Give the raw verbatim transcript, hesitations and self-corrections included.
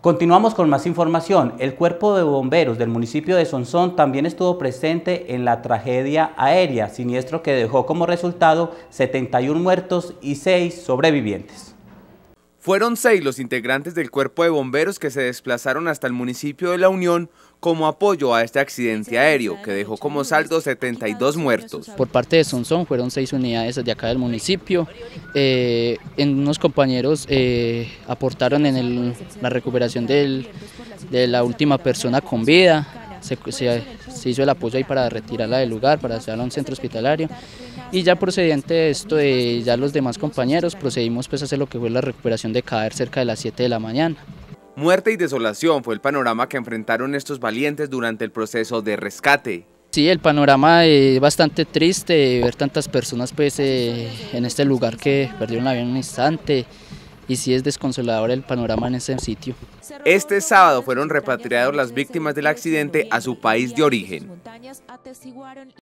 Continuamos con más información. El Cuerpo de Bomberos del municipio de Sonsón también estuvo presente en la tragedia aérea, siniestro que dejó como resultado setenta y un muertos y seis sobrevivientes. Fueron seis los integrantes del Cuerpo de Bomberos que se desplazaron hasta el municipio de La Unión como apoyo a este accidente aéreo que dejó como saldo setenta y dos muertos. Por parte de Sonsón fueron seis unidades de acá del municipio. Eh, en unos compañeros eh, aportaron en el, la recuperación del, de la última persona con vida. Se, se, se hizo el apoyo ahí para retirarla del lugar, para hacerla a un centro hospitalario. Y ya procedente de esto, de ya los demás compañeros, procedimos pues a hacer lo que fue la recuperación de cadáver cerca de las siete de la mañana. Muerte y desolación fue el panorama que enfrentaron estos valientes durante el proceso de rescate. Sí, el panorama es bastante triste, ver tantas personas pues eh, en este lugar que perdieron la vida en un instante, y sí es desconsolador el panorama en ese sitio. Este sábado fueron repatriados las víctimas del accidente a su país de origen.